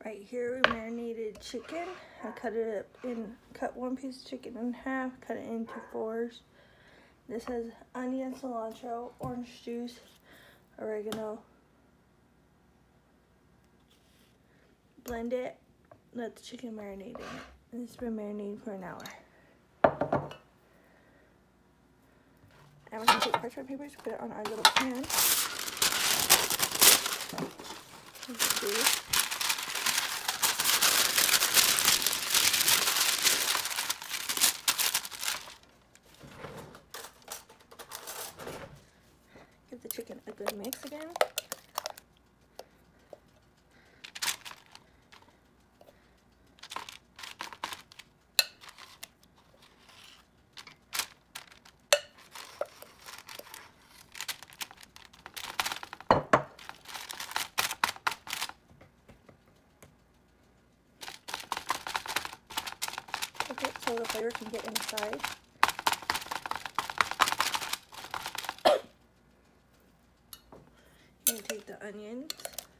Right here we marinated chicken. I cut one piece of chicken in half, cut it into fours. This has onion, cilantro, orange juice, oregano. Blend it, let the chicken marinate in it. And it's been marinating for an hour. And we're gonna take parchment papers, put it on our little pan. Give the chicken a good mix again. Okay, so the flavor can get inside. You take the onions.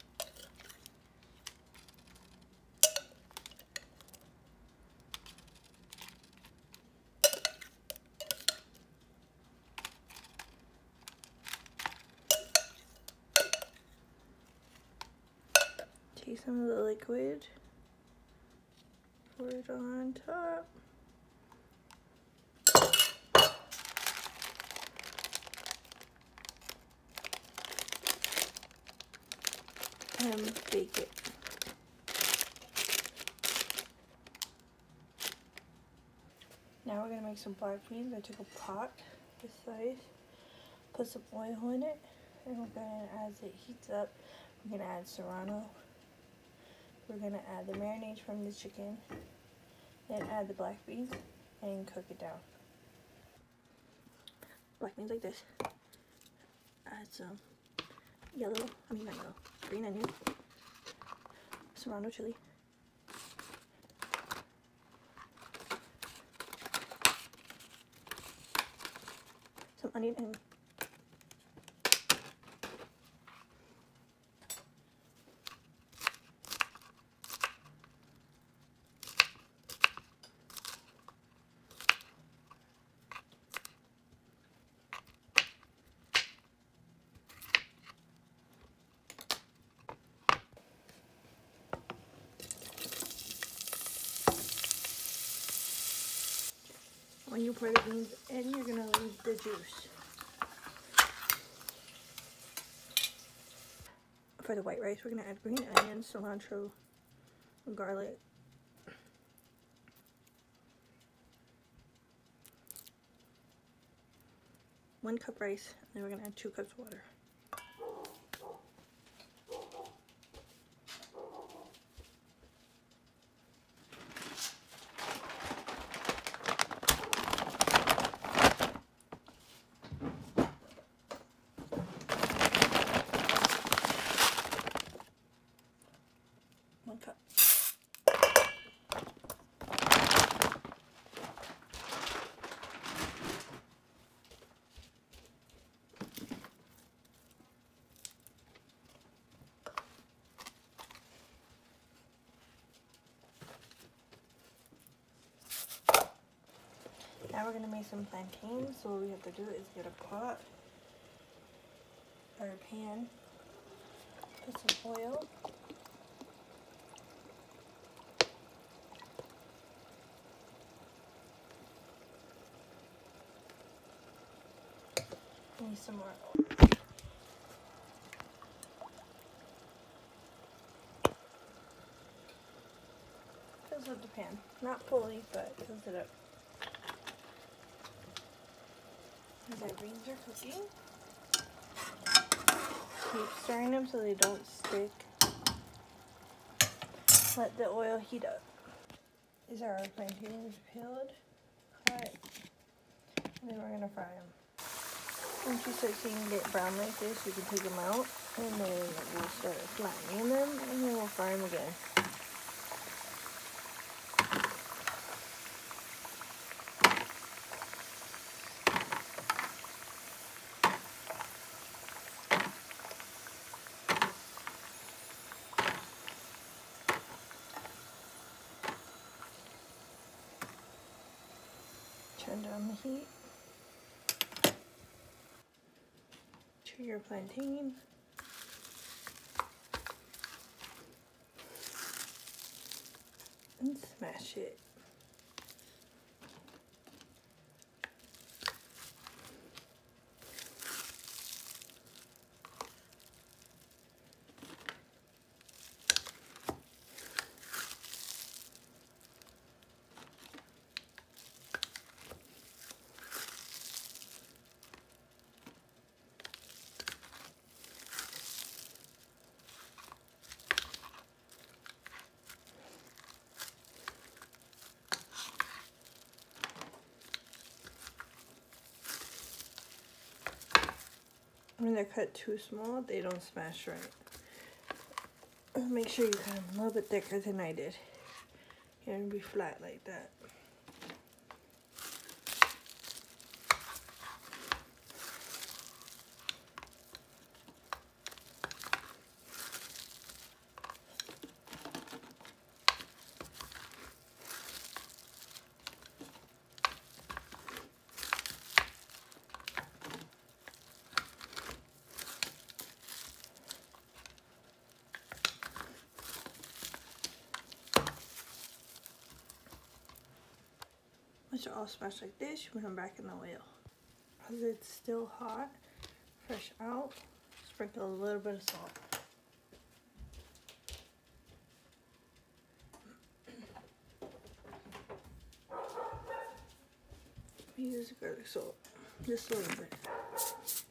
Take some of the liquid. Pour it on top. And bake it. Now we're gonna make some black beans. I took a pot this size, put some oil in it, and we're gonna, as it heats up, we're gonna add serrano. We're gonna add the marinades from the chicken, then add the black beans, and cook it down. Black beans like this. Add some green onion, serrano chili, some onion and when you pour the beans in, you're gonna leave the juice. For the white rice, we're gonna add green onions, cilantro, garlic, one cup rice, and then we're gonna add 2 cups of water. Now we're gonna make some plantains. So what we have to do is get a pot or a pan, put some oil, need some more oil. Fills up the pan, not fully, but fills it up. As our beans are cooking, keep stirring them so they don't stick. Let the oil heat up. These are our plantains peeled, cut, and then we're gonna fry them. Once you start seeing them get brown like this, you can take them out, and then we'll start flattening them, and then we'll fry them again. Turn down the heat. To your plantain. And smash it. When they're cut too small, they don't smash right. Make sure you cut them a little bit thicker than I did. You don't be flat like that. Once you're all smashed like this, you put them back in the oil. Because it's still hot, fresh out, sprinkle a little bit of salt. Use garlic salt, just a little bit.